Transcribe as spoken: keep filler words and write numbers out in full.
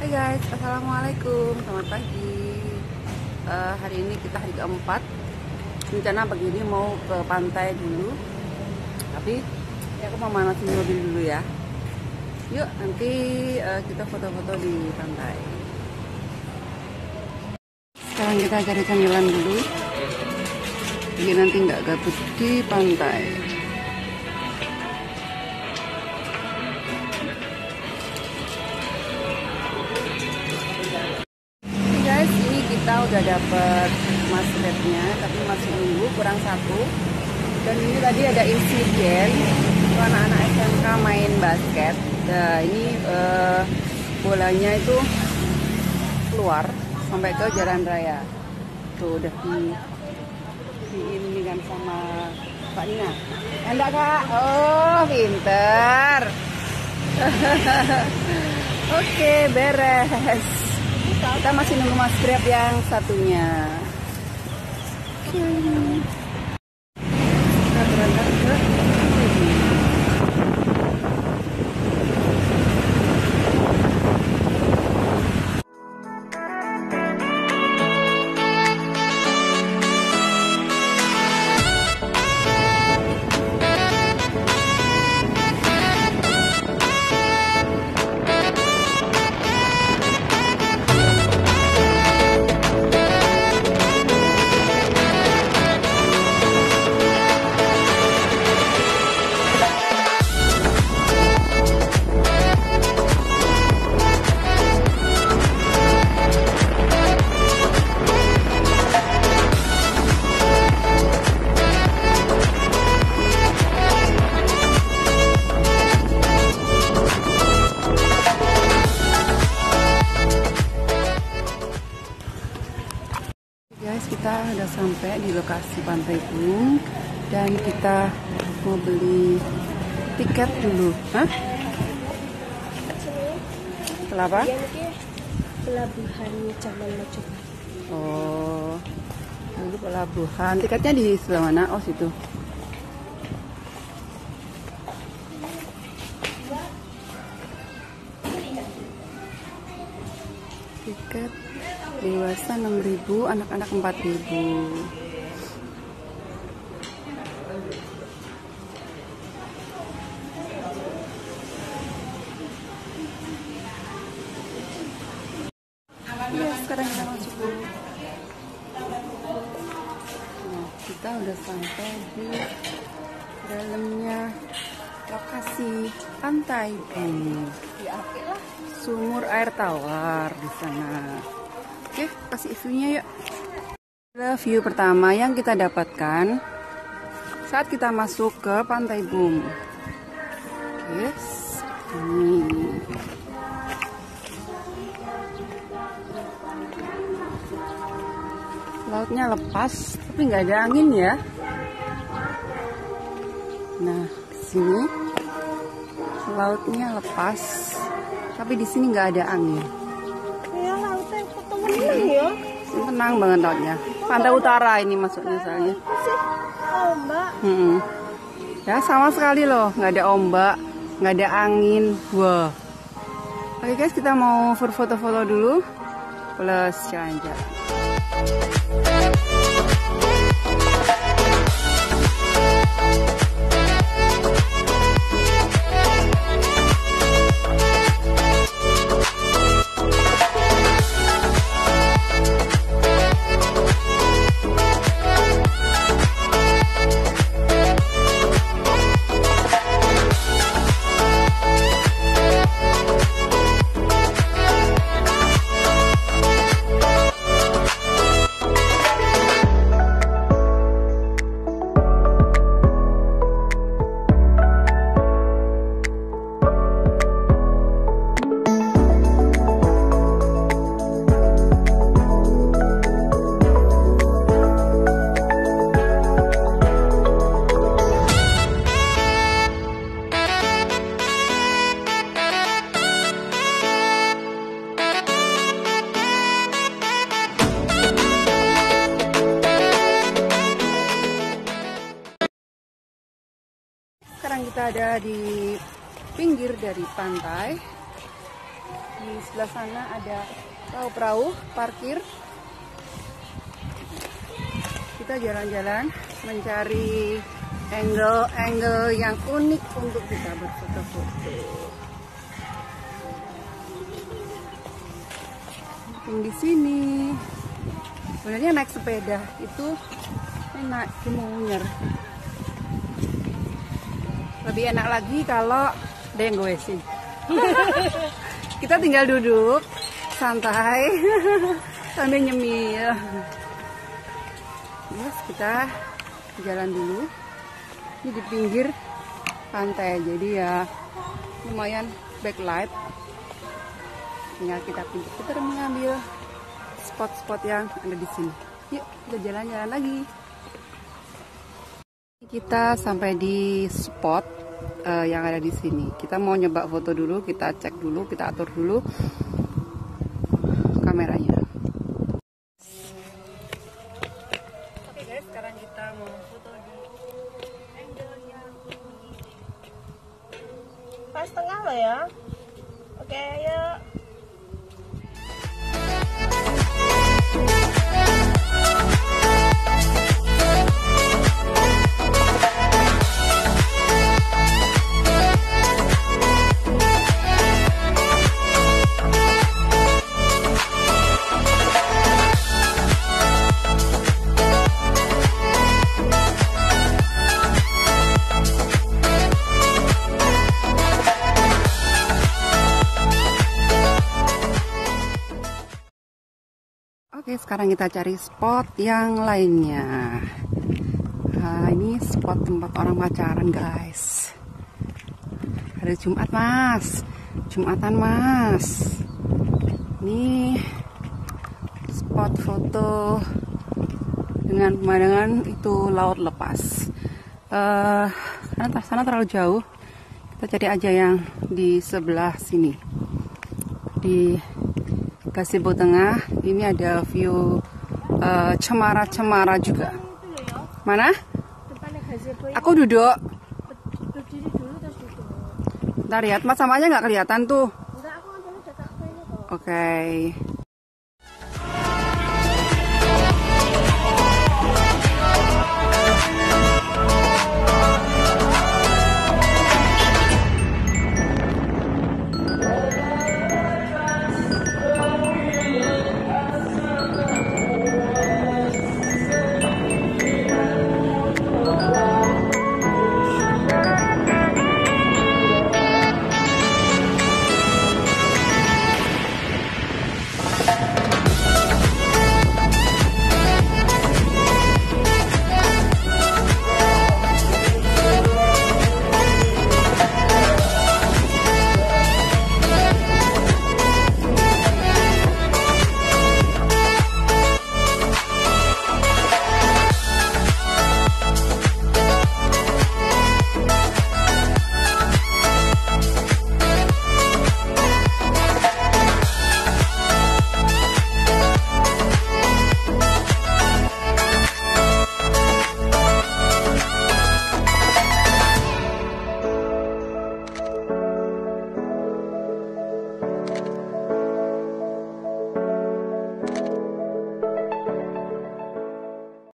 Hai guys, assalamualaikum, selamat pagi. Uh, hari ini kita hari keempat. Rencana begini mau ke pantai dulu, tapi ya aku mau manasin mobil dulu ya. Yuk, nanti uh, kita foto-foto di pantai. Sekarang kita cari camilan dulu, biar nanti nggak gabut di pantai. Kita udah dapet maskernya, tapi masih nunggu kurang satu. Dan ini tadi ada insiden anak-anak S M K main basket. Nah ini uh, bolanya itu keluar sampai ke jalan raya. Tuh udah di, di ini kan sama Pak Nina. Enggak kak? Oh pinter. Oke beres. Kita masih nunggu mas Grab yang satunya. Kita berangkat ke kita udah sampai di lokasi Pantai Bum dan kita mau beli tiket dulu. Hah? Kenapa? Pelabuhan Zaman Majapahit. Oh, dulu pelabuhan. Tiketnya di sebelah mana? Oh situ. Tiket dewasa enam ribu, anak-anak empat ribu. Ya, sekarang kita masuk dulu. Nah, kita udah sampai di dalamnya lokasi Pantai Bum. Ya, sumur air tawar di sana. Oke, kasih view-nya yuk. Adalah view pertama yang kita dapatkan saat kita masuk ke Pantai Bum. Yes, ini. Lautnya lepas, tapi nggak ada angin ya. Nah, di sini lautnya lepas, tapi di sini nggak ada angin. Tenang ya. Tenang banget lautnya. Pantai Utara ini masuknya soalnya. Ombak. Hmm. Ya sama sekali loh, nggak ada ombak, nggak ada angin. Wah. Oke guys, kita mau foto-foto dulu, plus jalan-jalan. Sekarang kita ada di pinggir dari pantai. Di sebelah sana ada perahu-perahu parkir. Kita jalan-jalan mencari angle-angle yang unik untuk kita berfoto-foto. Di sini sebenarnya naik sepeda itu enak, kemunyer. Lebih enak lagi kalau ada yang goesin. Kita tinggal duduk santai sambil nyemil. Terus kita jalan dulu. Ini di pinggir pantai, jadi ya lumayan backlight. Tinggal kita pintar-pintar mengambil spot-spot yang ada di sini. Yuk, kita jalan-jalan lagi. Kita sampai di spot uh, yang ada di sini. Kita mau nyoba foto dulu, kita cek dulu, kita atur dulu kameranya. Oke guys, sekarang kita mau foto di angle yang ini. Pas tengah lo ya. Oke, yuk. Oke, sekarang kita cari spot yang lainnya. Nah, ini spot tempat orang pacaran, guys. Hari Jumat, Mas. Jumatan, Mas. Ini spot foto dengan pemandangan itu laut lepas. Uh, karena sana terlalu jauh, kita cari aja yang di sebelah sini. Di Gazebo tengah, ini ada view cemara-cemara uh, juga. Mana? Aku duduk. Berdiri dulu terus duduk. Ntar lihat, mas samanya nggak kelihatan tuh. Enggak, aku ambil data aku ini kok. Oke. Okay.